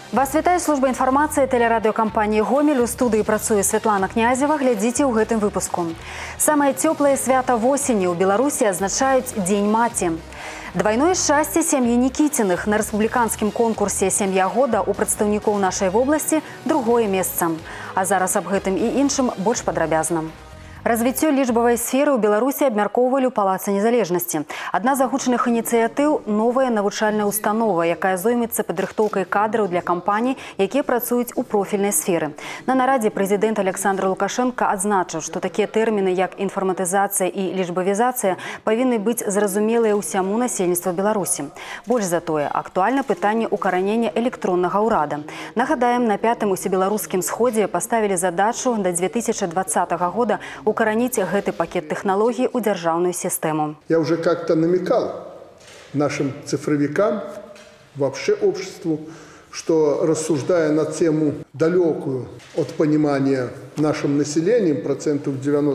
Вас вітае служба інфармацыі тэлерадыёкампаніі «Гомель». У студыі працуе Светлана Князева. Глядзіце ў гэтым выпуску. Самае цёплае свята восені ў Беларусі азначаюць Дзень маці. Двайное шчасце сям'і Нікіціных. На рэспубліканскім конкурсе «Сям'я года» у прадстаўнікоў нашай вобласці другое месца. А зараз аб гэтым і іншым больш падрабязна. Развіццё лічбавай сферы ў Беларусі абмяркоўвалі ў Палацы незалежнасці. Адна з агучаных ініцыятыў – новая навучальная установа, якая зоймецца падрыхтоўкай кадраў для кампаній, якія працуюць у профільнай сферы. На нарадзе прэзідэнт Александр Лукашенко адзначыў, што такія тэрміны, як інфарматызацыя і лічбавізацыя, павінны быць зразумелыя ўсяму насельніцтву Беларусі. Больш за тое, актуальна пытанне укаранення электроннага ўрада. Нагадаем, на 5-м усебеларускім сходзе паставілі задачу да 2020 года укоронить гэты пакет технологий у державную систему. Я уже как-то намекал нашим цифровикам, вообще обществу, что, рассуждая на тему далекую от понимания нашим населением, процентов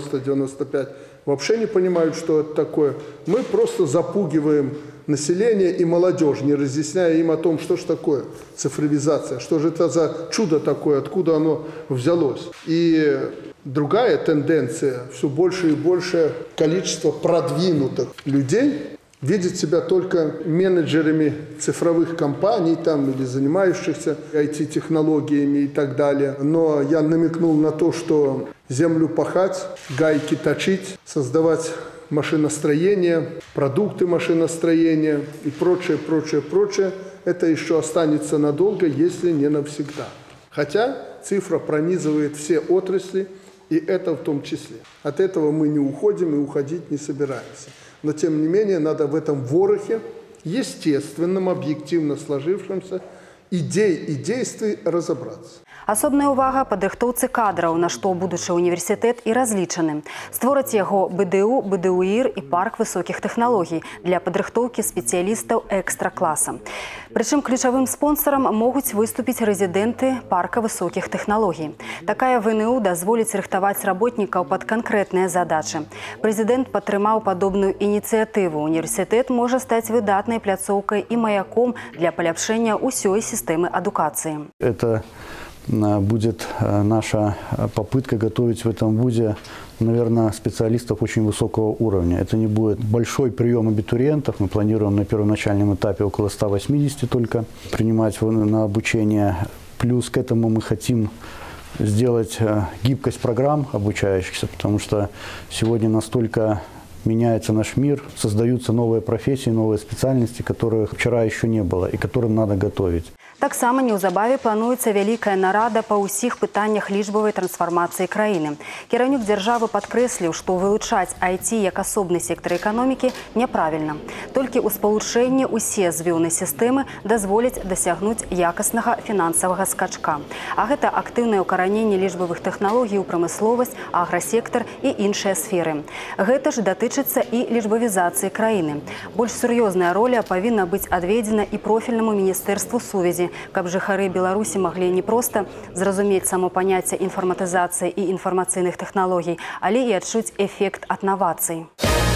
90-95, вообще не понимают, что это такое. Мы просто запугиваем население и молодежь, не разъясняя им о том, что же такое цифровизация, что же это за чудо такое, откуда оно взялось. И другая тенденция, все больше и больше количество продвинутых людей видит себя только менеджерами цифровых компаний там, или занимающихся IT-технологиями и так далее. Но я намекнул на то, что землю пахать, гайки точить, создавать машиностроение, продукты машиностроения и прочее, прочее, прочее, это еще останется надолго, если не навсегда. Хотя цифра пронизывает все отрасли, и это в том числе. От этого мы не уходим и уходить не собираемся. Но тем не менее надо в этом ворохе, естественном, объективно сложившемся, идей и действий разобраться. Асобная ўвага падрыхтоўцы кадраў, на што будучы універсітэт і разлічаны. Створаць яго БДУ, БДУІР і парк высокіх тэхналогій для падрыхтоўкі спецыялістаў экстра-класа. Прычым ключавым спонсорам могуць выступіць рэзідэнты парка высокіх тэхналогій. Такая ВНУ дазволіць рыхтаваць работнікаў пад канкрэтныя задачы. Прэзідэнт падтрымаў падобную ініцыятыву. Універсітэт можа стаць выдатнай пляцоўкай і маяком для паляпшэння ўсёй сістэмы адукацыі. Это будет наша попытка готовить в этом вузе, наверное, специалистов очень высокого уровня. Это не будет большой прием абитуриентов. Мы планируем на первоначальном этапе около 180 только принимать на обучение. Плюс к этому мы хотим сделать гибкость программ обучающихся, потому что сегодня настолько меняется наш мир, создаются новые профессии, новые специальности, которых вчера еще не было и которым надо готовить. Таксама неўзабаве плануецца вялікая нарада па ўсіх пытаннях лічбавай трансфармацыі краіны. Кіраўнік дзяржавы падкрэсліў, што вылучаць IT як асобны сектар эканомікі няправільна. Толькі ў спалучэнні ўсе звёны сістэмы дазволяць дасягнуць якаснага фінансавага скачка. А гэта актыўнае ўкараненне лічбавых тэхналогій у прамысловасць, аграсектар і іншыя сферы. Гэта ж датычыцца і лічбавізацыі краіны. Больш сур'ёзная роля павінна быць адведзена і профільнаму міністэрству сувязі, каб жыхары Беларусі маглі не проста зразумець само паняцце інфарматызацыі і інфармацыйных тэхналогій, але і адчуць эфект ад навацый.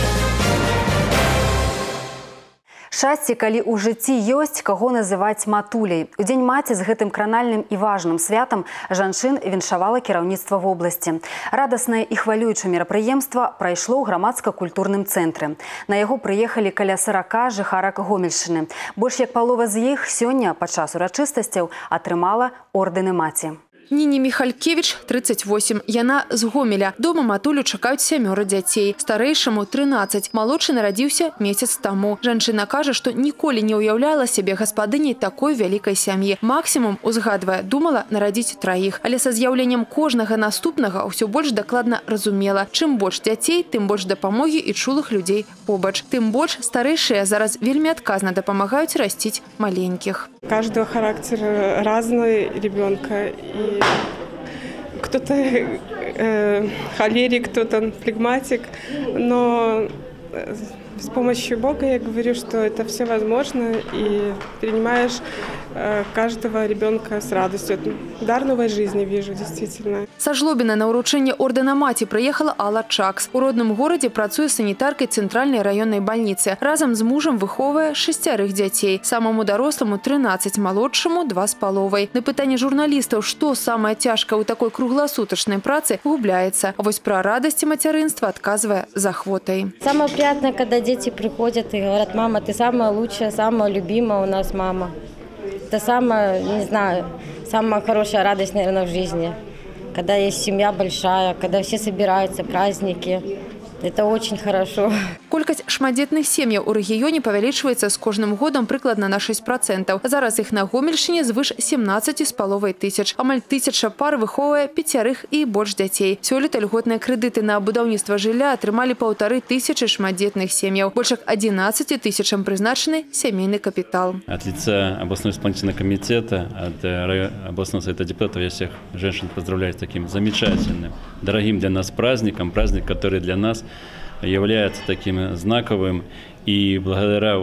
Шчасце, калі ў жыцці ёсць, каго называць матуляй. У Дзень маці з гэтым кранальным і важным святам жанчын віншавала кіраўніцтва вобласці. Радаснае і хвалюючае мерапрыемства прайшло ў грамадска-культурным цэнтры. На яго прыехалі каля 40 жыхарак Гомельшчыны. Больш як палова з іх сёння падчас урачыстасцяў атрымала ордэны маці. Ніні Михалькевич, 38. Яна з Гомеля. Дома матулю чакаюць 7 дзяцей. Старэйшаму 13. Малодшы нарадзіўся месяц таму. Жанчына кажа, што ніколі не ўяўляла сябе гаспадыняй такой вялікай сям'і. Максімум, узгадвае, думала нарадзіць 3. Але са з'яўленнем кожнага наступнага ўсё больш дакладна разумела. Чым больш дзяцей, тым больш дапамогі і чулых людзей побач. Тым больш старэйшыя зараз вельмі адказна дапамагаюць расціць маленькіх. Каждого характер разный ребенка. И кто-то холерик, кто-то флегматик. Но с помощью Бога я говорю, что это все возможно. И принимаешь каждого ребенка с радостью. Дар новой жизни вижу, действительно. Са Жлобіна на ўручэнне ордэна маці прыехала Алла Чакс. У родным горадзе працуе санітаркай цэнтральнай раённай бальніцы. Разам з мужам выхоўвае 6 дзяцей. Самому даросламу 13, малодшаму 2,5. На пытанне журналістаў, што самае цяжкае ў такой кругласутачнай працы, губляецца. А вось пра радасці мацярынства адказвае з ахвотай. Самое приятное, когда дети приходят и говорят: мама, ты самая лучшая, самая любимая у нас мама. Это самая, не знаю, самая хорошая радость, наверное, в жизни. Когда есть семья большая, когда все собираются, праздники. Это очень хорошо. Колькасць шматдзетных сем'яў у рэгіёне павялічваецца з кожным годам прыкладна на 6%. Зараз іх на Гомельшчыне звыш 17,5 тысяч. Амаль 1000 пар выхоўвае 5 і больш дзяцей. Сёлета льготныя крэдыты на будаўніцтва жылля атрымалі 1500 шматдзетных сем'яў. Больш як 11 тысячам прызначаны сямейны капітал. От лица областного исполнительного комитета, от областного совета депутатов я всех женщин поздравляю с таким замечательным, дорогим для нас праздником. Праздник, который для нас является таким знаковым. И благодаря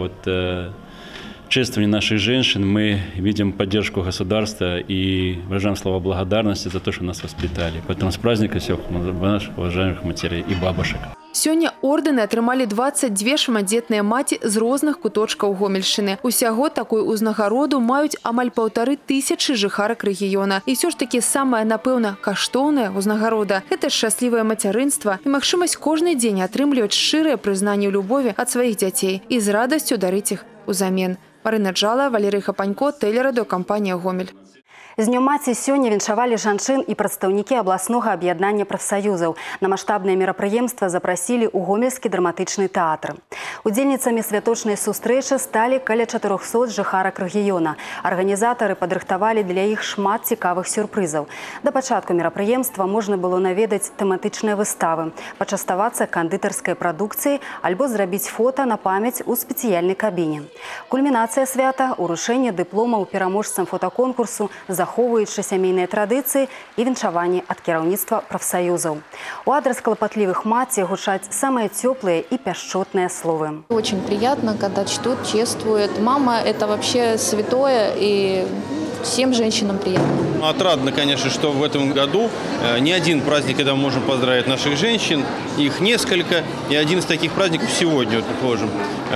чествованию наших женщин мы видим поддержку государства и выражаем слова благодарности за то, что нас воспитали. Поэтому с праздником всех наших уважаемых матерей и бабушек. Сёння ордэны атрымалі 22 шматдзетныя маці з розных куточкаў Гомельшчыны. Усяго такую ўзнагароду маюць амаль 1500 жыхарак рэгіёна. І ўсё ж такі самая, напэўна, каштоўная ўзнагарода – гэта шчаслівае мацярынства і магчымасць кожны дзень атрымліваць шчырае прызнанне любові ад сваіх дзяцей і з радасцю дарыць іх узамен. Марына Джала, Валерый Хапанько, тэлерадыёкампанія «Гомель». З Днём маці сёння віншавалі жанчын і прадстаўнікі абласнога аб'яднання прафсаюзаў. На маштабнае мерапрыемства запрасілі ў Гомельскі драматычны тэатр. Удзельніцамі святочнай сустрэчы сталі каля 400 жыхарак рэгіёна. Арганізатары падрыхтавалі для іх шмат цікавых сюрпрызаў. Да пачатку мерапрыемства можна было наведаць тэматычныя выставы, пачаставацца кандытарскай прадукцыяй альбо зрабіць фота на памяць у спецыяльнай кабіне. Кульмінацыя свята – уручэнне дыпломаў пераможцам фотаконкурсу, захоўваючы сямейныя традыцыі і віншаванні ад кіраўніцтва прафсаюзаў. У адрас клапатлівых маці гучаць самыя цёплыя і пяшчотныя словы. Очень приятно, когда чтут, чествуют. Мама – это вообще святое, и всем женщинам приятно. Отрадно, конечно, что в этом году не один праздник, когда мы можем поздравить наших женщин, их несколько, и один из таких праздников сегодня, предположим.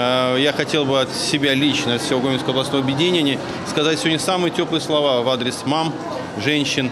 Я хотел бы от себя лично, от всего Гомельского областного объединения сказать сегодня самые теплые слова в адрес мам, женщин.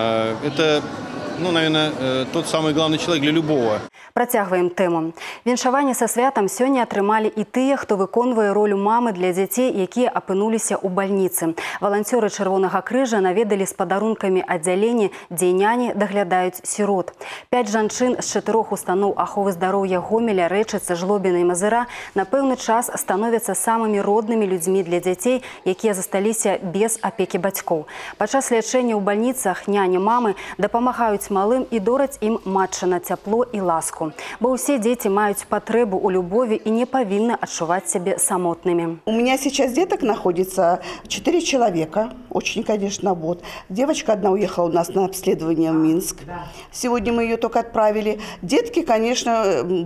Это, наверное, тот самый главный человек для любого. Працягваем тэму. Віншаванне са святам сёння атрымалі і тыя, хто выконвае ролю мамы для дзяцей, якія апынуліся ў бальніцы. Валанцёры Чырвонага крыжа наведалі з падарункамі аддзяленні, дзе няні даглядаюць сірот. 5 жанчын з 4 устаноў аховы здароўя Гомеля, Рэчыцы, Жлобіна і Мазыра на пэўны час становяцца самымі роднымі людзьмі для дзяцей, якія засталіся без апекі бацькоў. Падчас лячэння ў бальніцах няні мамы дапамагаюць малым і дораць ім матчына цяпло і ласку. Бо ўсе дзеці маюць патрэбу ў любові і не павінны адчуваць сябе самотнымі. У меня сейчас деток находится 4 человека, очень, конечно, вот. Девочка одна уехала у нас на обследование в Минск. Сегодня мы ее только отправили. Детки, конечно,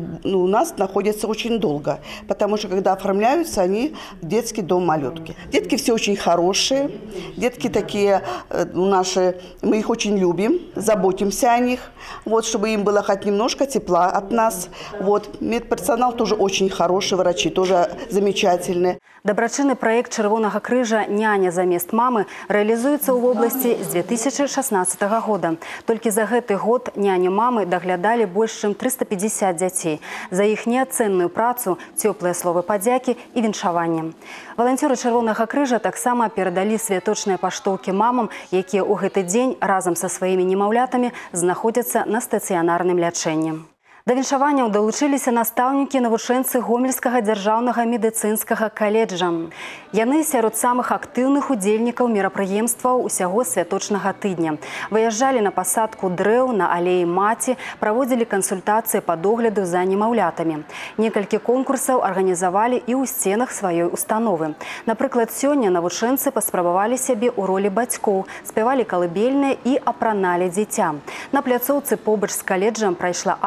у нас находятся очень долго, потому что когда оформляются, они в детский дом малютки. Детки все очень хорошие, детки такие наши, мы их очень любим, заботимся о них, вот, чтобы им было хоть немножко тепла от нас. Вот. Медперсонал тоже очень хороший, врачи тоже замечательные. Дабрачынны праект Чырвонага крыжа «Няня замест мамы» рэалізуецца ў вобласці з 2016 года. Толькі за гэты год няні мамы даглядалі больш чым 350 дзяцей. За іх неацэнную працу, цёплыя словы падзякі і віншаванне. Валанцёры Чырвонага крыжа таксама перадалі святочныя паштоўкі мамам, якія ў гэты дзень разам са сваімі немаўлятамі знаходзяцца на стацыянарным лячэнні. Да віншаванняў далучыліся настаўнікі навучэнцы Гомельскага дзяржаўнага медыцынскага каледжа. Яны сярод самых актыўных удзельнікаў мерапрыемстваў усяго святочнага тыдня. Выязджалі на пасадку дрэў на алеі маці, праводзілі кансультацыі па догляду за немаўлятамі. Некалькі конкурсаў арганізавалі і ў сценах сваёй установы. Напрыклад, сёння навучэнцы паспрабавалі сябе ў ролі бацькоў, спявалі калыбельныя і апраналі дзіця. На пляцоўцы побач з каледжам прайшла акцыя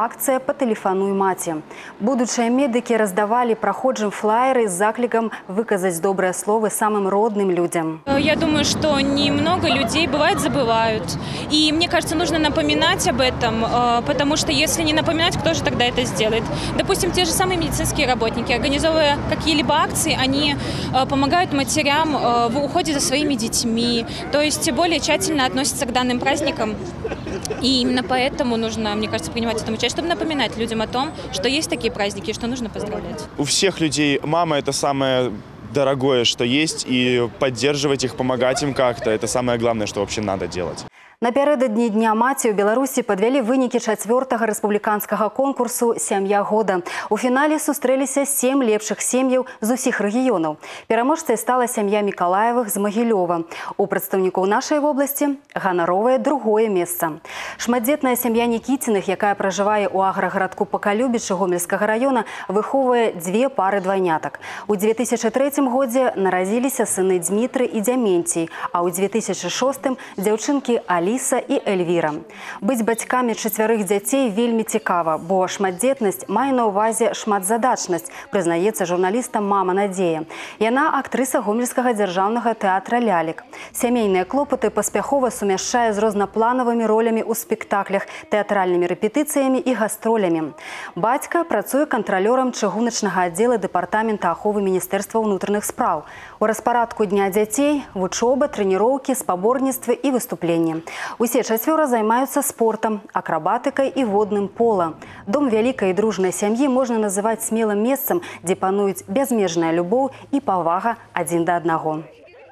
«Патэлефануй маці». Будучыя медыкі раздавалі праходжым флаеры з заклікам выказаць добрыя словы самым родным людям. Я думаю, что немного людей бывает забывают. И мне кажется, нужно напоминать об этом, потому что если не напоминать, кто же тогда это сделает? Допустим, те же самые медицинские работники, организовывая какие-либо акции, они помогают матерям в уходе за своими детьми, то есть более тщательно относятся к данным праздникам. И именно поэтому нужно, мне кажется, принимать в этом участие, чтобы напоминать людям о том, что есть такие праздники, что нужно поздравлять. У всех людей мама – это самое дорогое, что есть, и поддерживать их, помогать им как-то – это самое главное, что вообще надо делать. Напярэдадні Дня маці ў Беларусі падвялі вынікі 4-га рэспубліканскага конкурсу «Сям'я года». У фінале сустрэліся 7 лепшых сем'яў з усіх рэгіёнаў. Пераможцай стала сям'я Мікалаевых з Магілёва. У прадстаўнікоў нашай вобласці ганаровае 2-е месца. Шматдзетная сям'я Нікіціных, якая пражывае ў аграгарадку Пакалюбічы Гомельскага раёна, выхоўвае 2 пары двайнятак. У 2003 годзе нарадзіліся сыны Дмітры і Дзяментій, а ў 2006 дзяўчынкі Аліса і Эльвіра. Быць бацькамі 4 дзяцей вельмі цікава, бо шматдзетнасць мае на ўвазе шматзадачнасць, прызнаецца журналістам мама Надзея. Яна актрыса Гомельскага дзяржаўнага тэатра «Лялек». Сямейныя клопаты паспяхова сумяшчае з рознапланавымі ролямі ў спектаклях, тэатральнымі рэпетыцыямі і гастролямі. Бацька працуе кантралёрам чыгуначнага аддзела дэпартамента аховы Міністэрства ўнутраных спраў. У распарадку Дня дзяцей вучоба, трэніроўкі, спаборніцтвы і выступленні. Усе 4 займаюцца спортам, акрабатыкай і водным пола. Дом вялікай і дружнай сям'і можна называць смелым месцам, дзе пануюць бязмежная любоў і павага адзін да аднаго.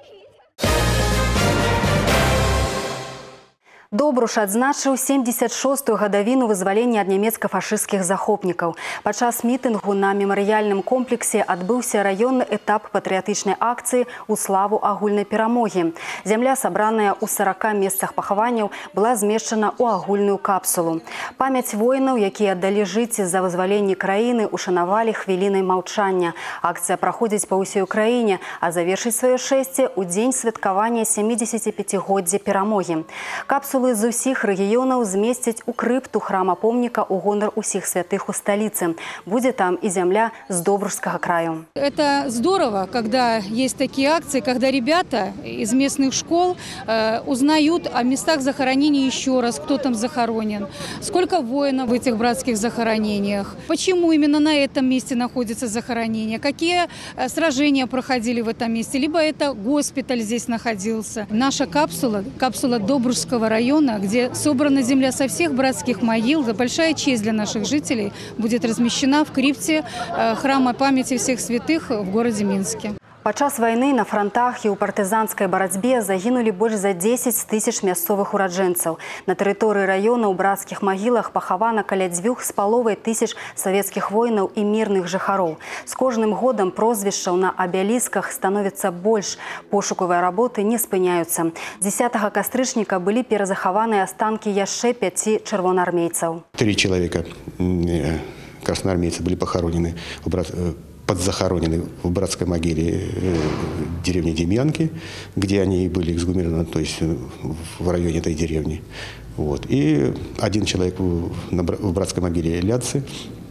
Добруш адзначыў 76-ю гадавіну вызвалення ад нямецка-фашысцкіх захопнікаў. Падчас мітынгу на мемарыяльным комплексе адбыўся раённы этап патрыятычнай акцыі ў славу агульнай перамогі. Зямля, сабраная ў 40 месцах пахаванняў, была змешчана ў агульную капсулу. Памяць воінаў, якія аддалі жыцці за вызваленне краіны, ушанавалі хвілінай маўчання. Акцыя праходзіць па ўсёй краіне, а завершыць сваё шэсце ў дзень святкавання 75-годдзя перамогі. Капсулу з усіх рэгіёнаў змесцяць у крыпту храма-помніка ў гонар усіх святых у сталіцы. Будзе там і зямля з Добружскага краю. Это здорово, когда есть такие акции, когда ребята из местных школ узнают о местах захоронений еще раз, кто там захоронен, сколько воинов в этих братских захоронениях, почему именно на этом месте находится захоронение, какие сражения проходили в этом месте, либо это госпиталь здесь находился. Наша капсула Добружского района, где собрана земля со всех братских могил, большая честь для наших жителей, будет размещена в крипте храма памяти всех святых в городе Минске. Падчас вайны на фронтах і ў партызанскай барацьбе загінулі больш за 10 тысяч мясцовых ураджэнцаў. На тэрыторыі раёна ў брацкіх магілах пахавана каля 2,5 тысяч савецкіх воінаў і мірных жыхароў. З кожным годам прозвішчаў на абелісках становіцца больш. Пошукавыя работы не спыняюцца. 10 кастрычніка былі перазахаваныя астанкі яшчэ 5 чырвонаармейцаў. 3 человека красноармейцы были похоронены подзахоронены в братской могиле деревни Демьянки, где они были эксгумированы, то есть в районе этой деревни. Вот. И 1 человек в братской могиле Ляцы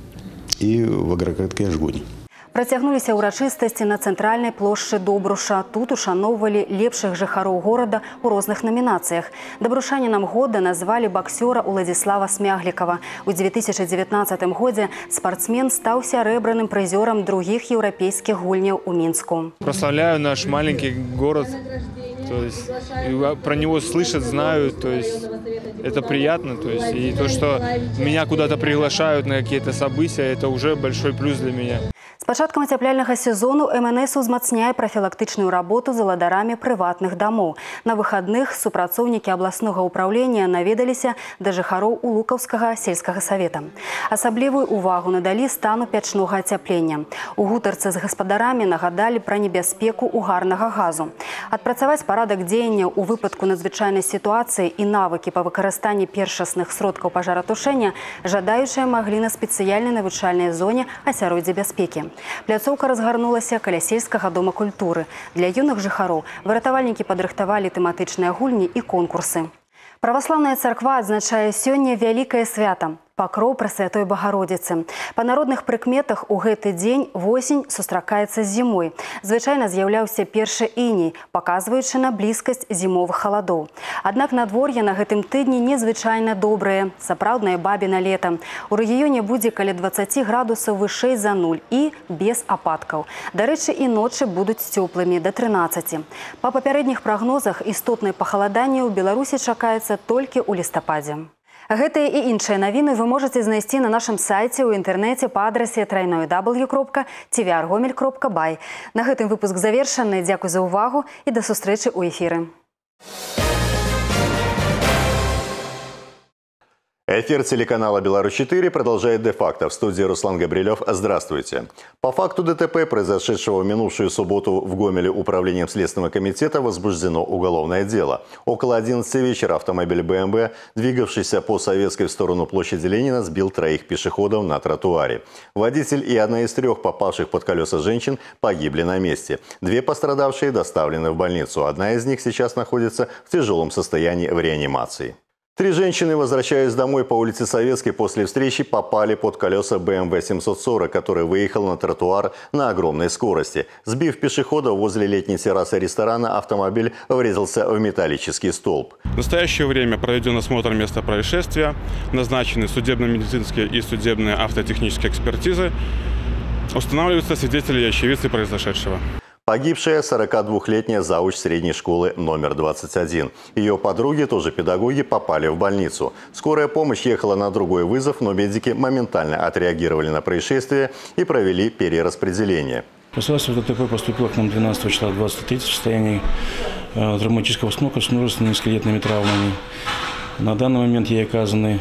и в агрогородке Жгуни. Працягнуліся ўрачыстасці на цэнтральнай плошчы Добруша. Тут ушаноўвалі лепшых жыхароў горада ў розных намінацыях. Дабрушанінам года назвалі баксёра Уладзіслава Смяглікава. У 2019 годзе спартсмен стаў сярэбраным прызёрам другіх еўрапейскіх гульняў у Мінску. Прославляю наш маленький город. То есть про него слышат, знают, то есть это приятно. То есть, и то, что меня куда-то приглашают на какие-то события, это уже большой плюс для меня. З пачаткам ацяпляльнага сезону МНС узмацняе прафілактычную работу з уладарамі прыватных дамоў. На выхадных супрацоўнікі абласнога ўпраўлення наведаліся да жыхароў Улукаўскага сельскага савета. Асаблівую увагу надалі стану пячнога ацяплення. У гутарцы з гаспадарамі нагадалі пра небяспеку угарнага газу. Адпрацаваць парадак дзеянняў у выпадку надзвычайнай сітуацыі і навыкі па выкарыстанні першасных сродкаў пажаратушэння жадаючыя маглі на спецыяльнай навучальнай зоне асяроддзя бяспекі. Пляцоўка разгарнулася каля сельскага дома культуры. Для юных жыхароў выратавальнікі падрыхтавалі тэматычныя гульні і конкурсы. Праваслаўная царква адзначае сёння вялікае свята. Пакроў Прасвятой Багародзіцы. Па народных прыкметах у гэты дзень восень сустракаецца з зімой. Звычайна з'яўляўся першы іней, паказваючы на блізкасць зімовых халадоў. Аднак надвор'е на гэтым тыдні незвычайна добрае, сапраўднае бабіна лета. У рэгіёне будзе каля 20 градусаў вышэй за 0 і без ападкаў. Дарэчы, і ночы будуць цёплымі да 13. Па папярэдніх прагнозах істотнае пахаладанне ў Беларусі чакаецца толькі ў лістападзе. Гэтыя і іншыя навіны вы можаце знайсці на нашым сайце ў інтэрнэце па адрасе www.tvrgomel.by. На гэтым выпуск завершаны. Дзякуй за ўвагу і да сустрэчы ў эфіры. Эфир телеканала «Беларусь-4» продолжает «Де-факто». В студии Руслан Габрилев. Здравствуйте. По факту ДТП, произошедшего в минувшую субботу в Гомеле управлением Следственного комитета, возбуждено уголовное дело. Около 11 вечера автомобиль БМВ, двигавшийся по Советской в сторону площади Ленина, сбил 3 пешеходов на тротуаре. Водитель и одна из 3 попавших под колеса женщин погибли на месте. 2 пострадавшие доставлены в больницу. Одна из них сейчас находится в тяжелом состоянии в реанимации. 3 женщины, возвращаясь домой по улице Советской после встречи, попали под колеса БМВ 740, который выехал на тротуар на огромной скорости. Сбив пешехода возле летней террасы ресторана, автомобиль врезался в металлический столб. В настоящее время проведен осмотр места происшествия, назначены судебно-медицинские и судебные автотехнические экспертизы. Устанавливаются свидетели и очевидцы произошедшего. Погибшая 42-летняя завуч средней школы номер 21. Ее подруги, тоже педагоги, попали в больницу. Скорая помощь ехала на другой вызов, но медики моментально отреагировали на происшествие и провели перераспределение. После ДТП поступило к нам 12 числа 23 в состоянии травматического шока с множественными скелетными травмами. На данный момент ей оказаны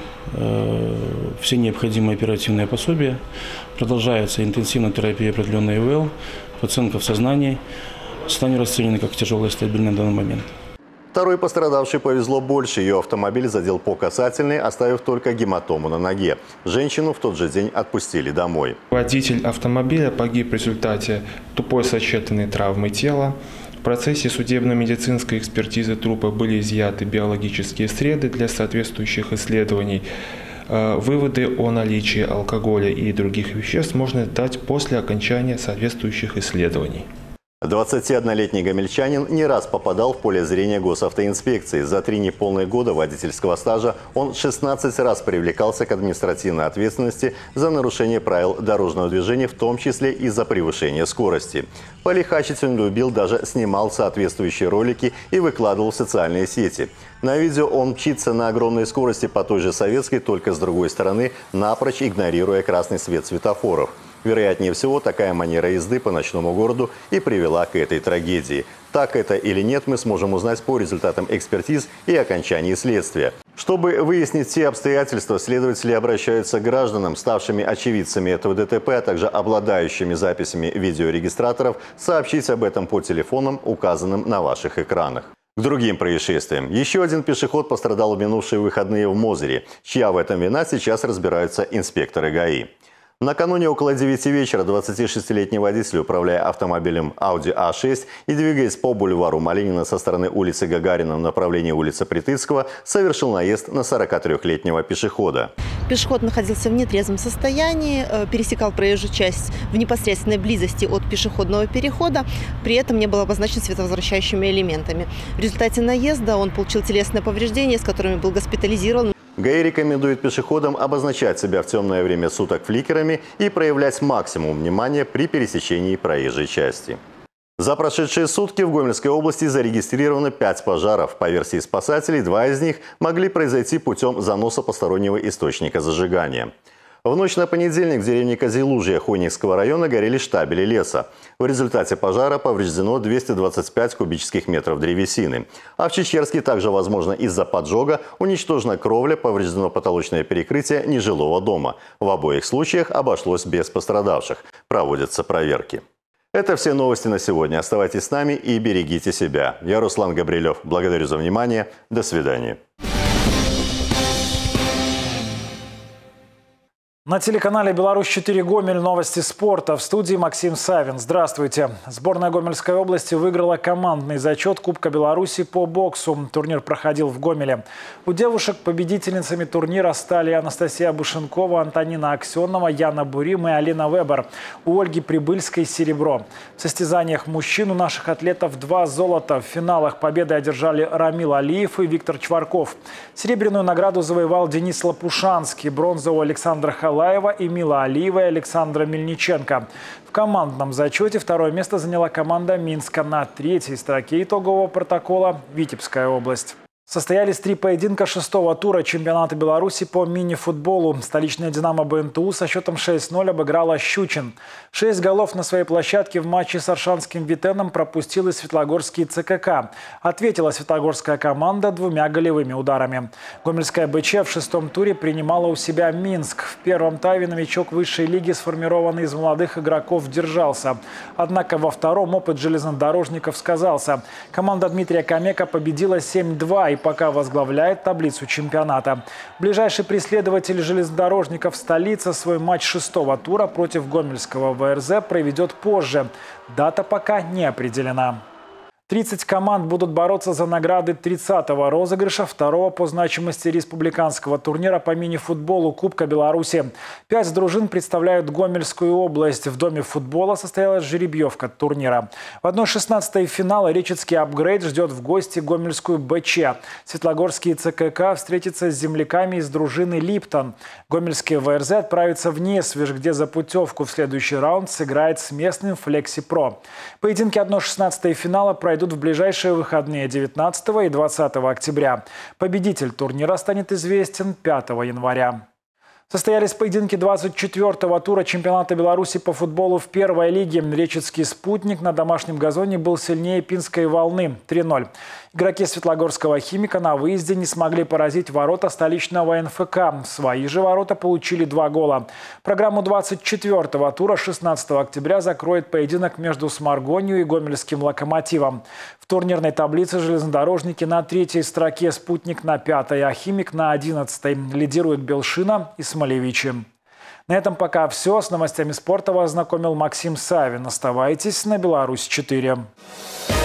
все необходимые оперативные пособия. Продолжается интенсивная терапия, определенная ИВЛ. Пациентка в сознании, состояние расценено как тяжелое и стабильное на данный момент. Второй пострадавшей повезло больше. Ее автомобиль задел по касательной, оставив только гематому на ноге. Женщину в тот же день отпустили домой. Водитель автомобиля погиб в результате тупой сочетанной травмы тела. В процессе судебно-медицинской экспертизы трупа были изъяты биологические среды для соответствующих исследований. Выводы о наличии алкоголя и других веществ можно дать после окончания соответствующих исследований. 21-летний гомельчанин не раз попадал в поле зрения госавтоинспекции. За 3 неполные года водительского стажа он 16 раз привлекался к административной ответственности за нарушение правил дорожного движения, в том числе и за превышение скорости. Полихачить он любил, даже снимал соответствующие ролики и выкладывал в социальные сети. На видео он мчится на огромной скорости по той же Советской, только с другой стороны, напрочь игнорируя красный свет светофоров. Вероятнее всего, такая манера езды по ночному городу и привела к этой трагедии. Так это или нет, мы сможем узнать по результатам экспертиз и окончании следствия. Чтобы выяснить все обстоятельства, следователи обращаются к гражданам, ставшими очевидцами этого ДТП, а также обладающими записями видеорегистраторов, сообщить об этом по телефонам, указанным на ваших экранах. К другим происшествиям. Еще один пешеход пострадал в минувшие выходные в Мозыре. Чья в этом вина, сейчас разбираются инспекторы ГАИ. Накануне около 9 вечера 26-летний водитель, управляя автомобилем Audi A6 и двигаясь по бульвару Малинина со стороны улицы Гагарина в направлении улицы Притыцкого, совершил наезд на 43-летнего пешехода. Пешеход находился в нетрезвом состоянии, пересекал проезжую часть в непосредственной близости от пешеходного перехода, при этом не был обозначен световозвращающими элементами. В результате наезда он получил телесные повреждения, с которыми был госпитализирован. ГАИ рекомендует пешеходам обозначать себя в темное время суток фликерами и проявлять максимум внимания при пересечении проезжей части. За прошедшие сутки в Гомельской области зарегистрировано 5 пожаров. По версии спасателей, 2 из них могли произойти путем заноса постороннего источника зажигания. В ночь на понедельник в деревне Козелужье Хойникского района горели штабели леса. В результате пожара повреждено 225 кубических метров древесины. А в Чечерске также, возможно, из-за поджога уничтожена кровля, повреждено потолочное перекрытие нежилого дома. В обоих случаях обошлось без пострадавших. Проводятся проверки. Это все новости на сегодня. Оставайтесь с нами и берегите себя. Я Руслан Габрилев. Благодарю за внимание. До свидания. На телеканале «Беларусь-4 Гомель» новости спорта. В студии Максим Савин. Здравствуйте. Сборная Гомельской области выиграла командный зачет Кубка Беларуси по боксу. Турнир проходил в Гомеле. У девушек победительницами турнира стали Анастасия Бушенкова, Антонина Аксенова, Яна Бурим и Алина Вебер. У Ольги Прибыльской серебро. В состязаниях мужчин у наших атлетов 2 золота. В финалах победы одержали Рамил Алиев и Виктор Чварков. Серебряную награду завоевал Денис Лопушанский. Бронза у Александра Халаева и Мила Алиева и Александра Мельниченко. В командном зачете 2-е место заняла команда Минска. На 3-й строке итогового протокола Витебская область. Состоялись 3 поединка 6-го тура чемпионата Беларуси по мини-футболу. Столичная «Динамо» БНТУ со счетом 6-0 обыграла Щучин. 6 голов на своей площадке в матче с Аршанским Витеном пропустил и Светлогорский ЦКК. Ответила светлогорская команда 2 голевыми ударами. Гомельская БЧ в 6-м туре принимала у себя Минск. В первом тайме новичок высшей лиги, сформированный из молодых игроков, держался. Однако во втором опыт железнодорожников сказался. Команда Дмитрия Камека победила 7-2 и пока возглавляет таблицу чемпионата. Ближайший преследователь железнодорожников столица свой матч 6-го тура против гомельского ВРЗ проведет позже. Дата пока не определена. 30 команд будут бороться за награды 30-го розыгрыша 2-го по значимости республиканского турнира по мини-футболу Кубка Беларуси. 5 дружин представляют Гомельскую область. В Доме футбола состоялась жеребьевка турнира. В 1/16 финала Речицкий «Апгрейд» ждет в гости Гомельскую БЧ. Светлогорский ЦКК встретится с земляками из дружины «Липтон». Гомельский ВРЗ отправится в Несвеж, где за путевку в следующий раунд сыграет с местным «Флекси Про». Поединки 1/16 финала пройдут в ближайшие выходные 19 и 20 октября. Победитель турнира станет известен 5 января. Состоялись поединки 24-го тура чемпионата Беларуси по футболу в первой лиге. Речицкий «Спутник» на домашнем газоне был сильнее Пинской «Волны» 3-0. Игроки Светлогорского «Химика» на выезде не смогли поразить ворота столичного НФК. Свои же ворота получили 2 гола. Программу 24-го тура 16 октября закроет поединок между Сморгонью и Гомельским «Локомотивом». В турнирной таблице железнодорожники на 3-й строке, «Спутник» на 5-й, а «Химик» на 11-й. Лидируют Белшина и Смолевичи. На этом пока все. С новостями спорта вас знакомил Максим Савин. Оставайтесь на «Беларусь-4».